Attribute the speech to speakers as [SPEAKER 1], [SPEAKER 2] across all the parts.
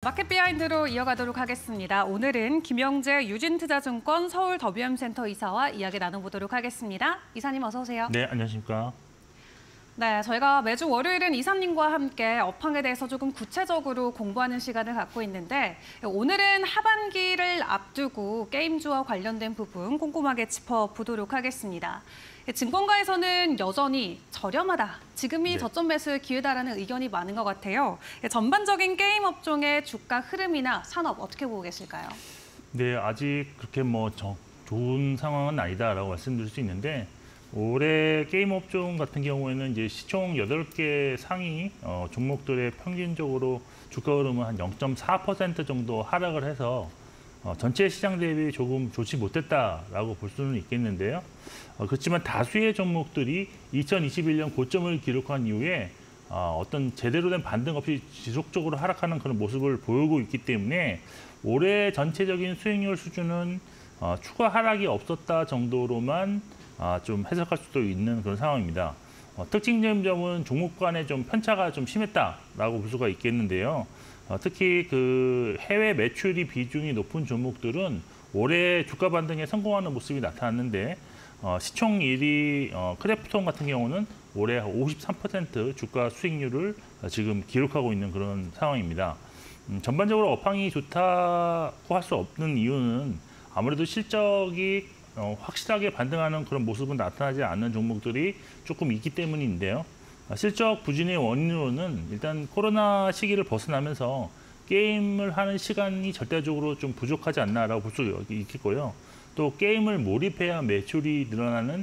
[SPEAKER 1] 마켓 비하인드로 이어가도록 하겠습니다. 오늘은 김영재 유진투자증권 서울 WM센터 이사와 이야기 나눠보도록 하겠습니다. 이사님 어서 오세요.
[SPEAKER 2] 네, 안녕하십니까.
[SPEAKER 1] 네, 저희가 매주 월요일은 이사님과 함께 업황에 대해서 조금 구체적으로 공부하는 시간을 갖고 있는데 오늘은 하반기를 앞두고 게임주와 관련된 부분 꼼꼼하게 짚어보도록 하겠습니다. 증권가에서는 여전히 저렴하다, 지금이 저점 매수의 기회다라는 의견이 많은 것 같아요. 전반적인 게임 업종의 주가 흐름이나 산업 어떻게 보고 계실까요?
[SPEAKER 2] 네, 아직 그렇게 좋은 상황은 아니다라고 말씀드릴 수 있는데 올해 게임 업종 같은 경우에는 이제 시총 8개 상위 종목들의 평균적으로 주가 흐름은 한 0.4% 정도 하락을 해서 전체 시장 대비 조금 좋지 못했다라고 볼 수는 있겠는데요. 그렇지만 다수의 종목들이 2021년 고점을 기록한 이후에 어떤 제대로 된 반등 없이 지속적으로 하락하는 그런 모습을 보이고 있기 때문에 올해 전체적인 수익률 수준은 추가 하락이 없었다 정도로만 좀 해석할 수도 있는 그런 상황입니다. 특징적인 점은 종목 간의 좀 편차가 좀 심했다라고 볼 수가 있겠는데요. 특히 그 해외 매출이 비중이 높은 종목들은 올해 주가 반등에 성공하는 모습이 나타났는데 시총 1위 크래프톤 같은 경우는 올해 53% 주가 수익률을 지금 기록하고 있는 그런 상황입니다. 전반적으로 업황이 좋다고 할 수 없는 이유는 아무래도 실적이 확실하게 반등하는 그런 모습은 나타나지 않는 종목들이 조금 있기 때문인데요. 실적 부진의 원인으로는 일단 코로나 시기를 벗어나면서 게임을 하는 시간이 절대적으로 좀 부족하지 않나라고 볼 수 있겠고요. 또 게임을 몰입해야 매출이 늘어나는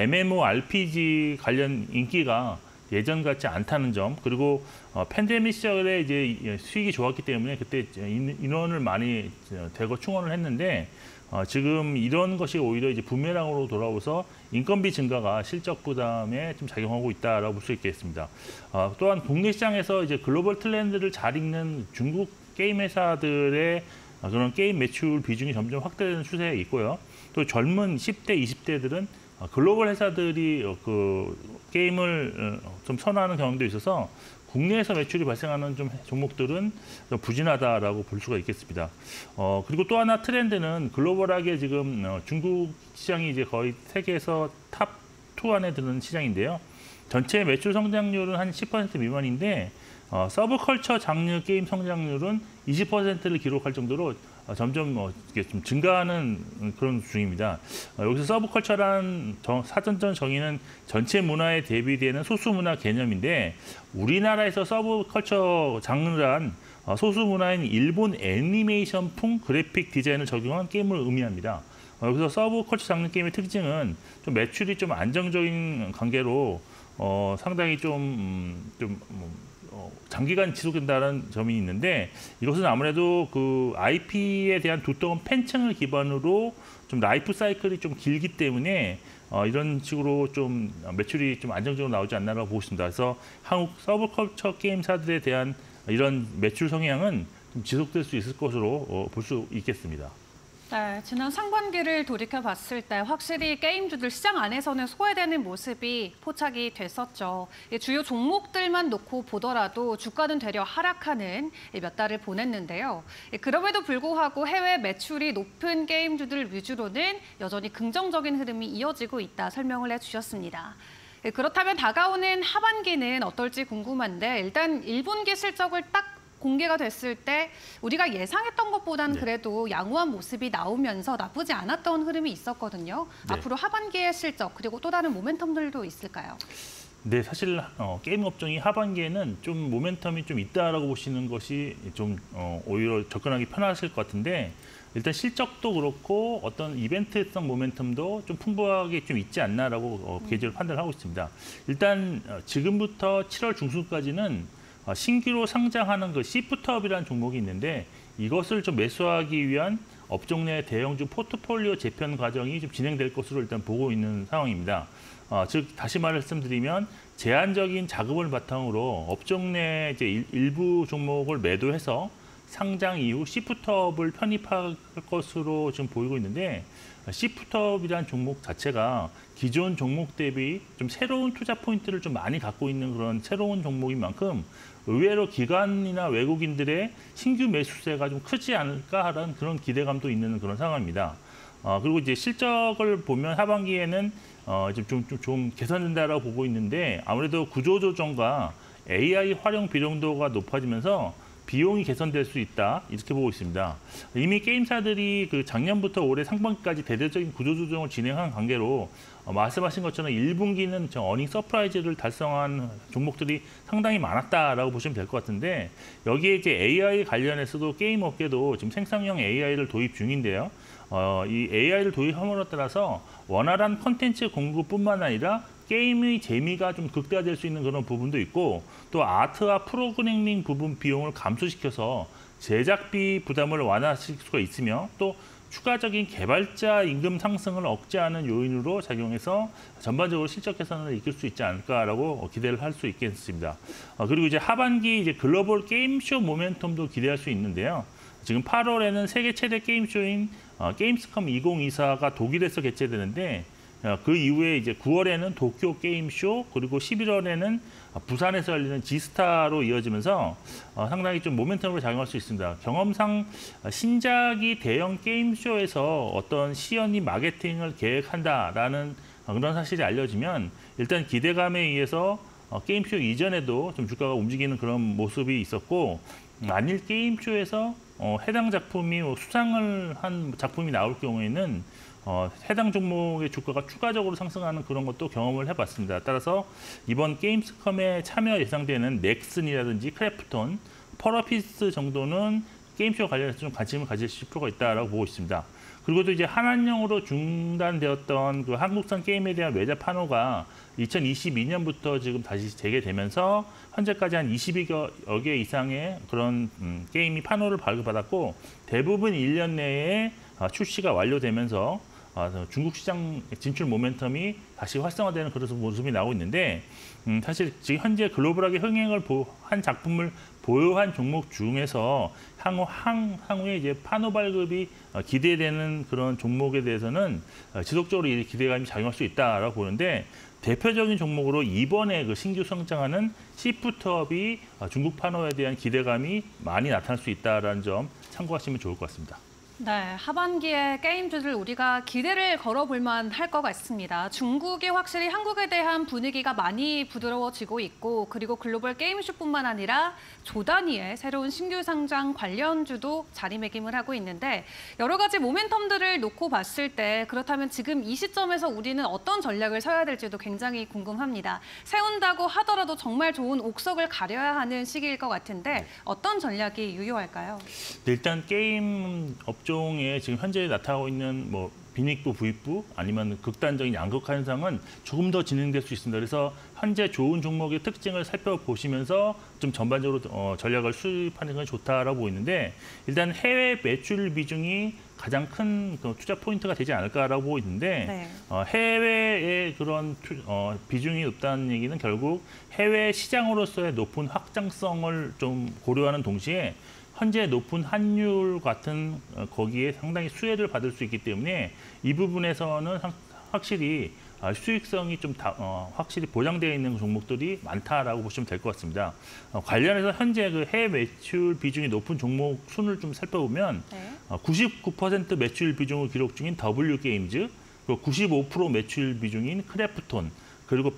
[SPEAKER 2] MMORPG 관련 인기가 예전 같지 않다는 점, 그리고 팬데믹 시절에 이제 수익이 좋았기 때문에 그때 인원을 많이 대거 충원을 했는데 지금 이런 것이 오히려 이제 부메랑으로 돌아오서 인건비 증가가 실적 부담에 좀 작용하고 있다라고 볼 수 있겠습니다. 또한 국내 시장에서 이제 글로벌 트렌드를 잘 읽는 중국 게임 회사들의 그런 게임 매출 비중이 점점 확대되는 추세에 있고요. 또 젊은 10대, 20대들은 글로벌 회사들이 그 게임을 좀 선호하는 경향도 있어서 국내에서 매출이 발생하는 좀 종목들은 좀 부진하다라고 볼 수가 있겠습니다. 그리고 또 하나 트렌드는 글로벌하게 지금 중국 시장이 이제 거의 세계에서 탑 2 안에 드는 시장인데요. 전체 매출 성장률은 한 10% 미만인데 서브컬처 장르 게임 성장률은 20%를 기록할 정도로 점점 이렇게 좀 증가하는 그런 중입니다. 여기서 서브컬처란 사전적 정의는 전체 문화에 대비되는 소수 문화 개념인데 우리나라에서 서브컬처 장르란 소수 문화인 일본 애니메이션풍 그래픽 디자인을 적용한 게임을 의미합니다. 여기서 서브컬처 장르 게임의 특징은 좀 매출이 좀 안정적인 관계로 상당히 장기간 지속된다는 점이 있는데 이것은 아무래도 그 IP에 대한 두터운 팬층을 기반으로 좀 라이프 사이클이 좀 길기 때문에 이런 식으로 좀 매출이 좀 안정적으로 나오지 않나라고 보고 있습니다. 그래서 한국 서브컬처 게임사들에 대한 이런 매출 성향은 좀 지속될 수 있을 것으로 볼 수 있겠습니다.
[SPEAKER 1] 네, 지난 상반기를 돌이켜봤을 때 확실히 게임주들 시장 안에서는 소외되는 모습이 포착이 됐었죠. 주요 종목들만 놓고 보더라도 주가는 되려 하락하는 몇 달을 보냈는데요. 그럼에도 불구하고 해외 매출이 높은 게임주들 위주로는 여전히 긍정적인 흐름이 이어지고 있다 설명을 해주셨습니다. 그렇다면 다가오는 하반기는 어떨지 궁금한데 일단 1분기 실적을 딱 공개가 됐을 때 우리가 예상했던 것보다는 그래도 양호한 모습이 나오면서 나쁘지 않았던 흐름이 있었거든요. 앞으로 하반기의 실적 그리고 또 다른 모멘텀들도 있을까요?
[SPEAKER 2] 네, 사실 게임 업종이 하반기에는 좀 모멘텀이 좀 있다라고 보시는 것이 좀 오히려 접근하기 편하실 것 같은데 일단 실적도 그렇고 어떤 이벤트성 모멘텀도 좀 풍부하게 좀 있지 않나라고 계절을 판단하고 있습니다. 일단 지금부터 7월 중순까지는 신규로 상장하는 그 시프트업이라는 종목이 있는데 이것을 좀 매수하기 위한 업종 내 대형주 포트폴리오 재편 과정이 좀 진행될 것으로 일단 보고 있는 상황입니다. 즉 다시 말씀드리면 제한적인 자금을 바탕으로 업종 내 이제 일부 종목을 매도해서 상장 이후 시프트업을 편입할 것으로 지금 보이고 있는데 시프트업이라는 종목 자체가 기존 종목 대비 좀 새로운 투자 포인트를 좀 많이 갖고 있는 그런 새로운 종목인 만큼 의외로 기관이나 외국인들의 신규 매수세가 좀 크지 않을까 하는 그런 기대감도 있는 그런 상황입니다. 그리고 이제 실적을 보면 하반기에는 이제 좀 개선된다라고 보고 있는데 아무래도 구조조정과 AI 활용 비용도가 높아지면서 비용이 개선될 수 있다 이렇게 보고 있습니다. 이미 게임사들이 그 작년부터 올해 상반기까지 대대적인 구조조정을 진행한 관계로 말씀하신 것처럼 1분기는 어닝 서프라이즈를 달성한 종목들이 상당히 많았다라고 보시면 될 것 같은데 여기에 이제 AI 관련해서도 게임 업계도 지금 생성형 AI를 도입 중인데요. 이 AI를 도입함으로 따라서 원활한 컨텐츠 공급뿐만 아니라 게임의 재미가 좀 극대화될 수 있는 그런 부분도 있고 또 아트와 프로그래밍 부분 비용을 감소시켜서 제작비 부담을 완화시킬 수가 있으며 또 추가적인 개발자 임금 상승을 억제하는 요인으로 작용해서 전반적으로 실적 개선을 이끌 수 있지 않을까라고 기대를 할 수 있겠습니다. 그리고 이제 하반기 이제 글로벌 게임쇼 모멘텀도 기대할 수 있는데요. 지금 8월에는 세계 최대 게임쇼인 게임스컴 2024가 독일에서 개최되는데 그 이후에 이제 9월에는 도쿄 게임쇼 그리고 11월에는 부산에서 열리는 지스타로 이어지면서 상당히 좀 모멘텀으로 작용할 수 있습니다. 경험상 신작이 대형 게임쇼에서 어떤 시연이 마케팅을 계획한다라는 그런 사실이 알려지면 일단 기대감에 의해서 게임쇼 이전에도 좀 주가가 움직이는 그런 모습이 있었고 만일 게임쇼에서 해당 작품이 수상을 한 작품이 나올 경우에는 해당 종목의 주가가 추가적으로 상승하는 그런 것도 경험을 해봤습니다. 따라서 이번 게임스컴에 참여 예상되는 넥슨이라든지 크래프톤, 펄어피스 정도는 게임쇼 관련해서 좀 관심을 가지실 필요가 있다고 보고 있습니다. 그리고 또 이제 한한령으로 중단되었던 그 한국산 게임에 대한 외자 판호가 2022년부터 지금 다시 재개되면서 현재까지 한 20여 개 이상의 그런 게임이 판호를 발급받았고 대부분 1년 내에 출시가 완료되면서 중국 시장 진출 모멘텀이 다시 활성화되는 그런 모습이 나오고 있는데 사실 지금 현재 글로벌하게 흥행을 한 작품을 보유한 종목 중에서 향후에 이제 판호 발급이 기대되는 그런 종목에 대해서는 지속적으로 이 기대감이 작용할 수 있다라고 보는데 대표적인 종목으로 이번에 그 신규 성장하는 시프트업이 중국 판호에 대한 기대감이 많이 나타날 수 있다라는 점 참고하시면 좋을 것 같습니다.
[SPEAKER 1] 네, 하반기에 게임주들 우리가 기대를 걸어볼만 할 것 같습니다. 중국이 확실히 한국에 대한 분위기가 많이 부드러워지고 있고 그리고 글로벌 게임쇼뿐만 아니라 조 단위의 새로운 신규 상장 관련주도 자리매김을 하고 있는데 여러 가지 모멘텀들을 놓고 봤을 때 그렇다면 지금 이 시점에서 우리는 어떤 전략을 세워야 될지도 굉장히 궁금합니다. 세운다고 하더라도 정말 좋은 옥석을 가려야 하는 시기일 것 같은데 어떤 전략이 유효할까요?
[SPEAKER 2] 일단 게임 업종에 지금 현재 나타나고 있는 뭐 빈익부, 부익부 아니면 극단적인 양극화 현상은 조금 더 진행될 수 있습니다. 그래서 현재 좋은 종목의 특징을 살펴보시면서 좀 전반적으로 전략을 수립하는 건 좋다라고 보이는데 일단 해외 매출 비중이 가장 큰 투자 포인트가 되지 않을까라고 보고 있는데
[SPEAKER 1] 네.
[SPEAKER 2] 해외의 그런 비중이 높다는 얘기는 결국 해외 시장으로서의 높은 확장성을 좀 고려하는 동시에 현재 높은 환율 같은 거기에 상당히 수혜를 받을 수 있기 때문에 이 부분에서는 확실히 수익성이 좀 확실히 보장되어 있는 종목들이 많다라고 보시면 될 것 같습니다. 관련해서 현재 그 해외 매출 비중이 높은 종목 순을 좀 살펴보면
[SPEAKER 1] 네.
[SPEAKER 2] 99% 매출 비중을 기록 중인 W게임즈, 그리고 95% 매출 비중인 크래프톤, 그리고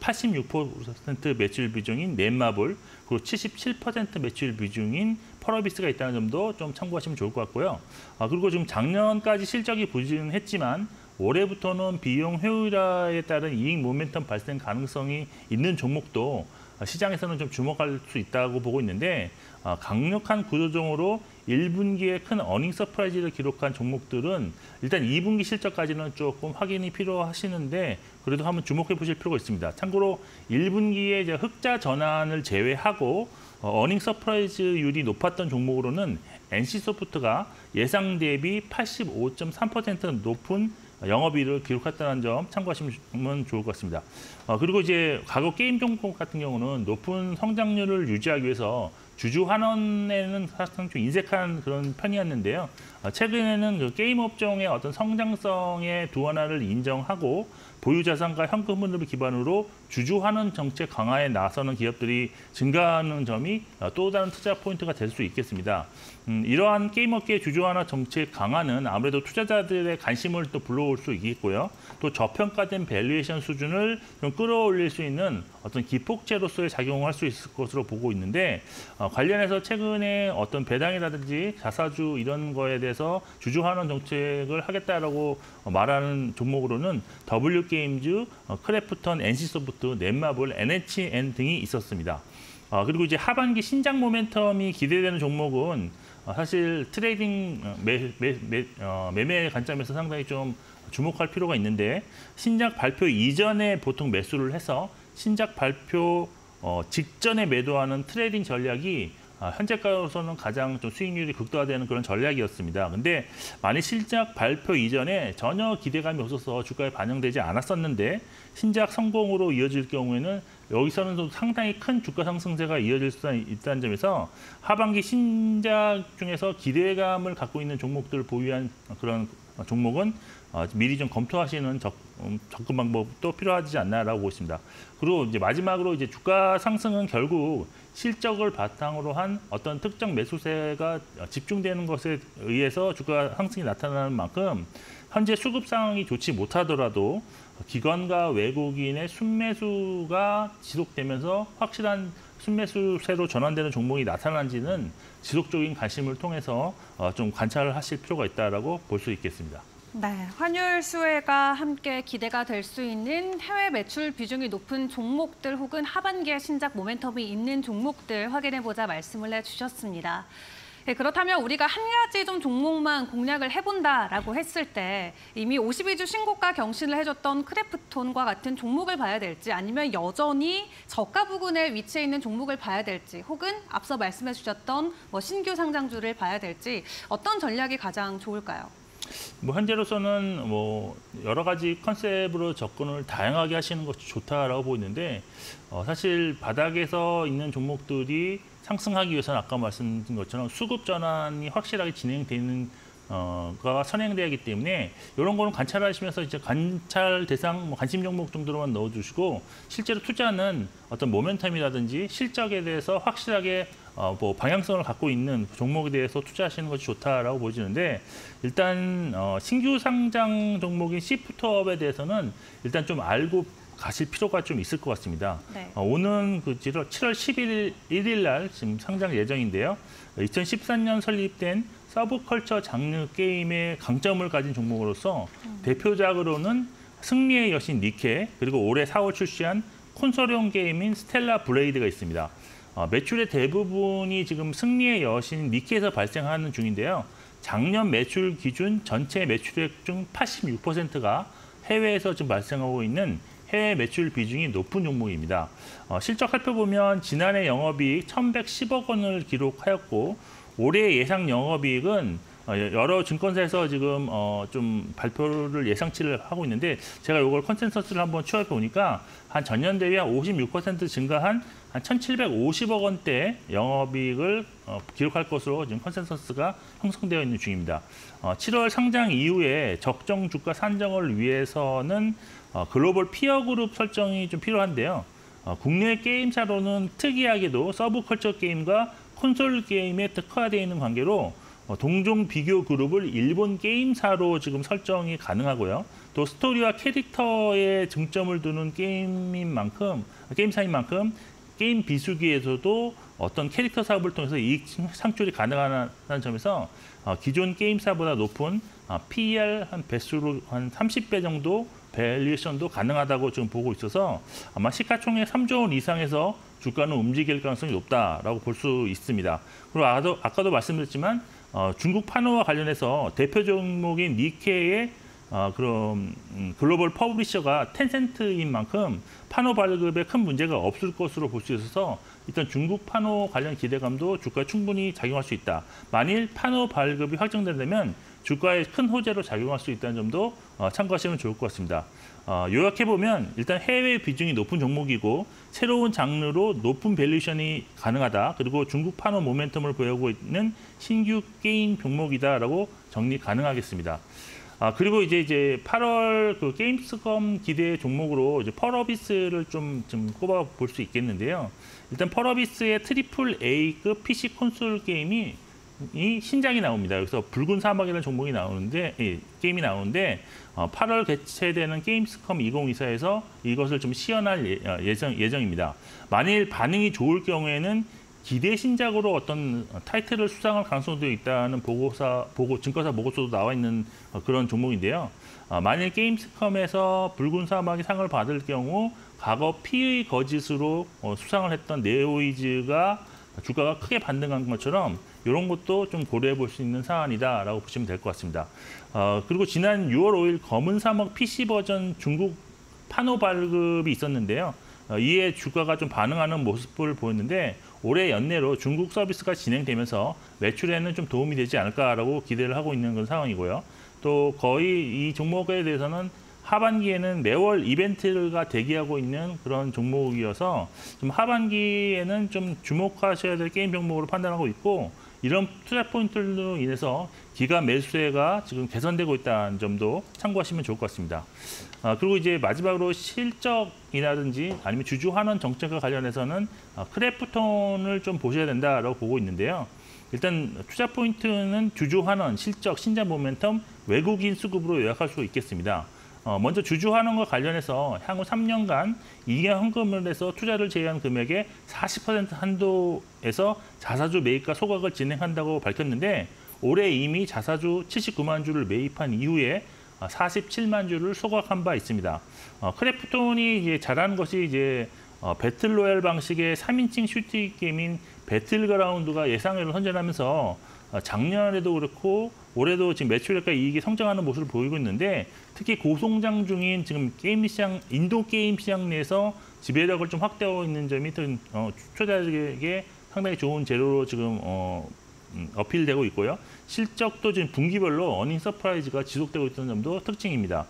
[SPEAKER 2] 86% 매출 비중인 넷마블, 그리고 77% 매출 비중인 펄어비스가 있다는 점도 좀 참고하시면 좋을 것 같고요. 그리고 지금 작년까지 실적이 부진했지만 올해부터는 비용 효율화에 따른 이익 모멘텀 발생 가능성이 있는 종목도 시장에서는 좀 주목할 수 있다고 보고 있는데 강력한 구조조정으로 1분기에 큰 어닝 서프라이즈를 기록한 종목들은 일단 2분기 실적까지는 조금 확인이 필요하시는데 그래도 한번 주목해 보실 필요가 있습니다. 참고로 1분기에 이제 흑자 전환을 제외하고 어닝 서프라이즈율이 높았던 종목으로는 NC소프트가 예상 대비 85.3% 높은 영업이익을 기록했다는 점 참고하시면 좋을 것 같습니다. 그리고 이제 과거 게임 종목 같은 경우는 높은 성장률을 유지하기 위해서 주주 환원에는 사실상 좀 인색한 그런 편이었는데요. 최근에는 그 게임 업종의 어떤 성장성의 둔화를 인정하고 보유 자산과 현금 흐름을 기반으로 주주 환원 정책 강화에 나서는 기업들이 증가하는 점이 또 다른 투자 포인트가 될 수 있겠습니다. 이러한 게임 업계의 주주 환원 정책 강화는 아무래도 투자자들의 관심을 또 불러올 수 있겠고요. 또 저평가된 밸류에이션 수준을 좀 끌어올릴 수 있는 어떤 기폭제로서의 작용을 할 수 있을 것으로 보고 있는데 관련해서 최근에 어떤 배당이라든지 자사주 이런 거에 대해서 주주 환원 정책을 하겠다라고 말하는 종목으로는 W게임즈, 크래프톤, NC소프트, 넷마블, NHN 등이 있었습니다. 그리고 이제 하반기 신작 모멘텀이 기대되는 종목은 사실 트레이딩 매매 관점에서 상당히 좀 주목할 필요가 있는데 신작 발표 이전에 보통 매수를 해서 신작 발표 직전에 매도하는 트레이딩 전략이 현재가로서는 가장 좀 수익률이 극대화되는 그런 전략이었습니다. 근데 만약 신작 발표 이전에 전혀 기대감이 없어서 주가에 반영되지 않았었는데 신작 성공으로 이어질 경우에는 여기서는 좀 상당히 큰 주가 상승세가 이어질 수 있다는 점에서 하반기 신작 중에서 기대감을 갖고 있는 종목들을 보유한 그런 종목은 미리 좀 검토하시는 접근 방법도 필요하지 않나라고 보고 있습니다. 그리고 이제 마지막으로 이제 주가 상승은 결국 실적을 바탕으로 한 어떤 특정 매수세가 집중되는 것에 의해서 주가 상승이 나타나는 만큼 현재 수급 상황이 좋지 못하더라도 기관과 외국인의 순매수가 지속되면서 확실한 순매수세로 전환되는 종목이 나타난지는 지속적인 관심을 통해서 좀 관찰을 하실 필요가 있다라고 볼 수 있겠습니다.
[SPEAKER 1] 네, 환율 수혜가 함께 기대가 될 수 있는 해외 매출 비중이 높은 종목들 혹은 하반기에 신작 모멘텀이 있는 종목들 확인해보자 말씀을 해주셨습니다. 네, 그렇다면 우리가 한 가지 좀 종목만 공략을 해본다라고 했을 때 이미 52주 신고가 경신을 해줬던 크래프톤과 같은 종목을 봐야 될지 아니면 여전히 저가 부근에 위치해 있는 종목을 봐야 될지 혹은 앞서 말씀해 주셨던 신규 상장주를 봐야 될지 어떤 전략이 가장 좋을까요?
[SPEAKER 2] 현재로서는 여러 가지 컨셉으로 접근을 다양하게 하시는 것이 좋다라고 보이는데 사실 바닥에서 있는 종목들이 상승하기 위해서는 아까 말씀드린 것처럼 수급 전환이 확실하게 진행되는 가 선행돼야 하기 때문에 이런 거는 관찰하시면서 이제 관찰 대상 관심 종목 정도로만 넣어주시고 실제로 투자는 어떤 모멘텀이라든지 실적에 대해서 확실하게 방향성을 갖고 있는 종목에 대해서 투자하시는 것이 좋다라고 보여지는데 일단 신규 상장 종목인 시프트업에 대해서는 일단 좀 알고 가실 필요가 좀 있을 것 같습니다.
[SPEAKER 1] 네.
[SPEAKER 2] 오는 7월 11일 날 지금 상장 예정인데요. 2013년 설립된 서브컬처 장르 게임의 강점을 가진 종목으로서 대표작으로는 승리의 여신 니케 그리고 올해 4월 출시한 콘솔용 게임인 스텔라 브레이드가 있습니다. 매출의 대부분이 지금 승리의 여신 니케에서 발생하는 중인데요. 작년 매출 기준 전체 매출액 중 86%가 해외에서 지금 발생하고 있는 해외 매출 비중이 높은 종목입니다. 실적 살펴보면 지난해 영업이익 1,110억 원을 기록하였고 올해 예상 영업이익은 여러 증권사에서 지금 좀 발표를 예상치를 하고 있는데 제가 이걸 컨센서스를 한번 취합해 보니까 한 전년 대비 한 56% 증가한 한 1,750억 원대 영업이익을 기록할 것으로 지금 컨센서스가 형성되어 있는 중입니다. 7월 상장 이후에 적정 주가 산정을 위해서는 글로벌 피어 그룹 설정이 좀 필요한데요. 국내 게임사로는 특이하게도 서브컬처 게임과 콘솔 게임에 특화되어 있는 관계로 동종 비교 그룹을 일본 게임사로 지금 설정이 가능하고요. 또 스토리와 캐릭터에 중점을 두는 게임사인 만큼 게임 비수기에서도 어떤 캐릭터 사업을 통해서 이익 창출이 가능하다는 점에서 기존 게임사보다 높은 PER 한 배수로 한 30배 정도 밸류에이션도 가능하다고 지금 보고 있어서 아마 시가총액 3조 원 이상에서 주가는 움직일 가능성이 높다라고 볼 수 있습니다. 그리고 아까도 말씀드렸지만 중국 파노와 관련해서 대표 종목인 니케의 그런 글로벌 퍼블리셔가 텐센트인 만큼 파노 발급에 큰 문제가 없을 것으로 볼 수 있어서 일단 중국 파노 관련 기대감도 주가에 충분히 작용할 수 있다. 만일 파노 발급이 확정된다면 주가에 큰 호재로 작용할 수 있다는 점도 참고하시면 좋을 것 같습니다. 요약해보면 일단 해외 비중이 높은 종목이고 새로운 장르로 높은 밸류에이션이 가능하다. 그리고 중국 판호 모멘텀을 보이고 있는 신규 게임 종목이다라고 정리 가능하겠습니다. 그리고 이제 8월 그 게임스컴 기대 종목으로 이제 펄어비스를 좀 꼽아 볼 수 있겠는데요. 일단 펄어비스의 트리플 A급 PC 콘솔 게임이 신작이 나옵니다. 여기서 붉은 사막이라는 종목이 나오는데 게임이 나오는데 8월 개최되는 게임스컴 2024에서 이것을 좀 시연할 예정입니다. 만일 반응이 좋을 경우에는 기대 신작으로 어떤 타이틀을 수상할 가능성도 있다는 증거사 보고서도 나와 있는 그런 종목인데요. 만일 게임스컴에서 붉은 사막이 상을 받을 경우 과거 피의 거짓으로 수상을 했던 네오이즈가 주가가 크게 반등한 것처럼 이런 것도 좀 고려해 볼 수 있는 사안이다라고 보시면 될 것 같습니다. 그리고 지난 6월 5일 검은 사막 PC 버전 중국 판호 발급이 있었는데요. 이에 주가가 좀 반응하는 모습을 보였는데 올해 연내로 중국 서비스가 진행되면서 매출에는 좀 도움이 되지 않을까라고 기대를 하고 있는 그런 상황이고요. 또 거의 이 종목에 대해서는 하반기에는 매월 이벤트가 대기하고 있는 그런 종목이어서 좀 하반기에는 좀 주목하셔야 될 게임 종목으로 판단하고 있고 이런 투자 포인트로 인해서 기간 매수세가 지금 개선되고 있다는 점도 참고하시면 좋을 것 같습니다. 그리고 이제 마지막으로 실적이라든지 아니면 주주 환원 정책과 관련해서는 크래프톤을 좀 보셔야 된다라고 보고 있는데요. 일단 투자 포인트는 주주 환원, 실적, 신작 모멘텀, 외국인 수급으로 요약할 수 있겠습니다. 먼저 주주 환원과 관련해서 향후 3년간 이익 현금을 내서 투자를 제외한 금액의 40% 한도에서 자사주 매입과 소각을 진행한다고 밝혔는데 올해 이미 자사주 79만 주를 매입한 이후에 47만 주를 소각한 바 있습니다. 크래프톤이 이제 잘하는 것이 이제 배틀로얄 방식의 3인칭 슈팅 게임인 배틀그라운드가 예상외로 선전하면서 작년에도 그렇고 올해도 지금 매출액과 이익이 성장하는 모습을 보이고 있는데 특히 고성장 중인 지금 게임 시장, 인도 게임 시장 내에서 지배력을 좀 확대하고 있는 점이 투자자에게 상당히 좋은 재료로 지금 어필되고 있고요. 실적도 지금 분기별로 어닝 서프라이즈가 지속되고 있다는 점도 특징입니다.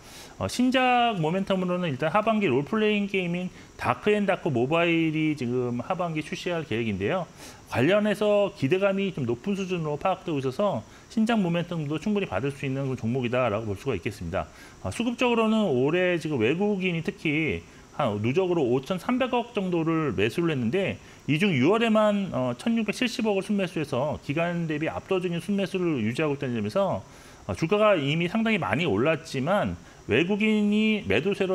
[SPEAKER 2] 신작 모멘텀으로는 일단 하반기 롤플레잉 게임인 다크앤다크 모바일이 지금 하반기 출시할 계획인데요. 관련해서 기대감이 좀 높은 수준으로 파악되고 있어서 신작 모멘텀도 충분히 받을 수 있는 종목이다라고 볼 수가 있겠습니다. 수급적으로는 올해 지금 외국인이 특히 누적으로 5,300억 정도를 매수를 했는데 이 중 6월에만 1,670억을 순매수해서 기간 대비 압도적인 순매수를 유지하고 있다는 점에서 주가가 이미 상당히 많이 올랐지만 외국인이 매도세로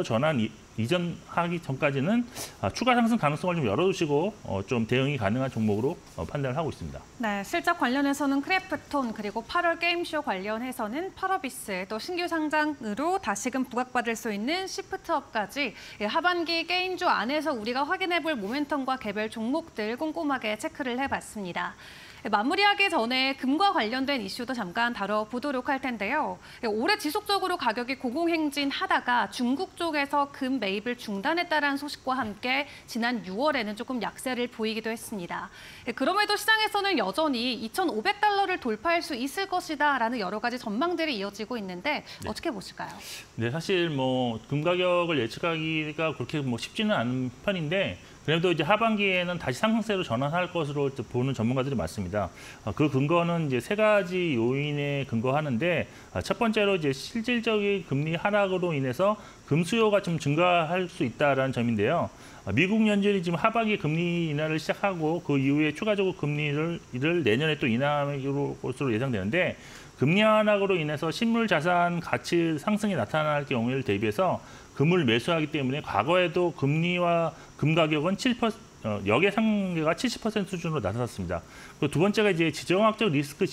[SPEAKER 2] 이전하기 전까지는 추가 상승 가능성을 좀 열어두시고 좀 대응이 가능한 종목으로 판단을 하고 있습니다.
[SPEAKER 1] 네, 실적 관련해서는 크래프톤 그리고 8월 게임쇼 관련해서는 펄어비스 또 신규 상장으로 다시금 부각받을 수 있는 시프트업까지 하반기 게임주 안에서 우리가 확인해볼 모멘텀과 개별 종목들 꼼꼼하게 체크를 해봤습니다. 마무리하기 전에 금과 관련된 이슈도 잠깐 다뤄보도록 할 텐데요. 올해 지속적으로 가격이 고공행진하다가 중국 쪽에서 금 매입을 중단했다는 소식과 함께 지난 6월에는 조금 약세를 보이기도 했습니다. 그럼에도 시장에서는 여전히 2,500달러를 돌파할 수 있을 것이다라는 여러 가지 전망들이 이어지고 있는데 어떻게 보실까요?
[SPEAKER 2] 네, 사실 뭐 금 가격을 예측하기가 그렇게 쉽지는 않은 편인데 그래도 이제 하반기에는 다시 상승세로 전환할 것으로 보는 전문가들이 많습니다. 그 근거는 이제 세 가지 요인에 근거하는데 첫 번째로 이제 실질적인 금리 하락으로 인해서 금 수요가 좀 증가할 수 있다라는 점인데요. 미국 연준이 지금 하반기 금리 인하를 시작하고 그 이후에 추가적으로 금리를 내년에 또 인하할 것으로 예상되는데 금리 하락으로 인해서 실물 자산 가치 상승이 나타날 경우를 대비해서 금을 매수하기 때문에 과거에도 금리와 금 가격은 역의 상계가 70% 수준으로 나타났습니다. 그리고 두 번째가 이제 지정학적 리스크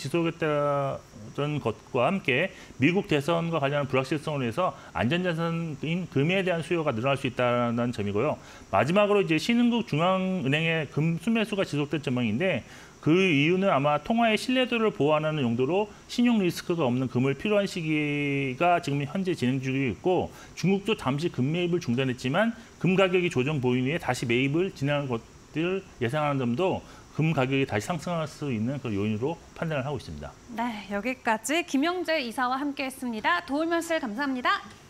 [SPEAKER 2] 지속했다는 것과 함께 미국 대선과 관련한 불확실성으로 해서 안전자산인 금에 대한 수요가 늘어날 수 있다는 점이고요. 마지막으로 이제 신흥국 중앙은행의 금 순매수가 지속될 전망인데 그 이유는 아마 통화의 신뢰도를 보완하는 용도로 신용 리스크가 없는 금을 필요한 시기가 지금 현재 진행 중에 있고 중국도 잠시 금 매입을 중단했지만 금 가격이 조정 보인 후에 다시 매입을 진행하는 것들 예상하는 점도 금 가격이 다시 상승할 수 있는 그 요인으로 판단을 하고 있습니다.
[SPEAKER 1] 네, 여기까지 김영재 이사와 함께했습니다. 도울 말씀 감사합니다.